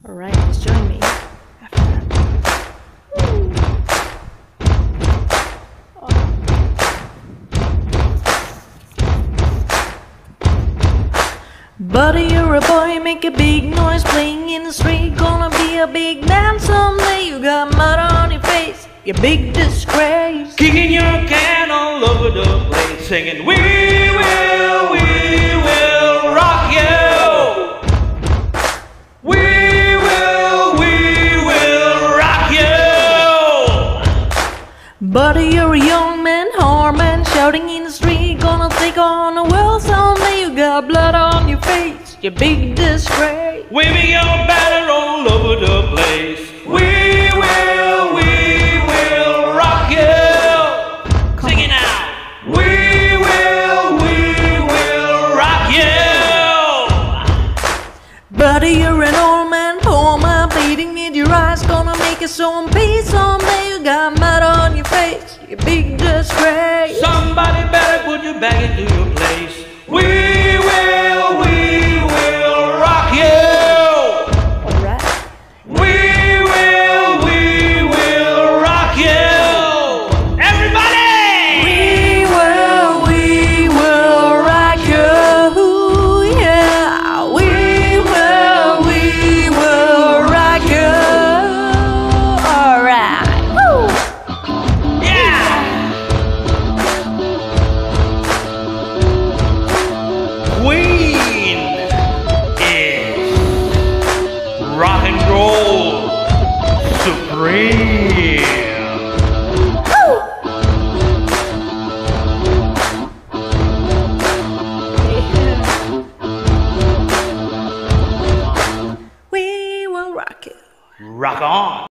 Alright, just join me after that. Buddy, you're a boy, make a big noise playing in the street. Gonna be a big man someday. You got mud on your face, you big disgrace. Kicking your can all over the place, singing, we will rock you. We will rock you. Buddy, you're a young man, hard man, shouting in the street. Gonna take on the world someday. You got blood on your face, you big disgrace. Waving your banner all over the place. We will rock you. Sing it now. We will rock you. Buddy, you're an old man, poor man, bleeding in your eyes. Gonna make it so in peace someday. You got mud on your face, you big disgrace. Somebody better put you back into your place. We will rock you. Alright. We will rock you. Everybody! We will rock you. Yeah, we will rock you. Alright. Woo! Yeah! Queen is rock and roll supreme. We will rock you. Rock on.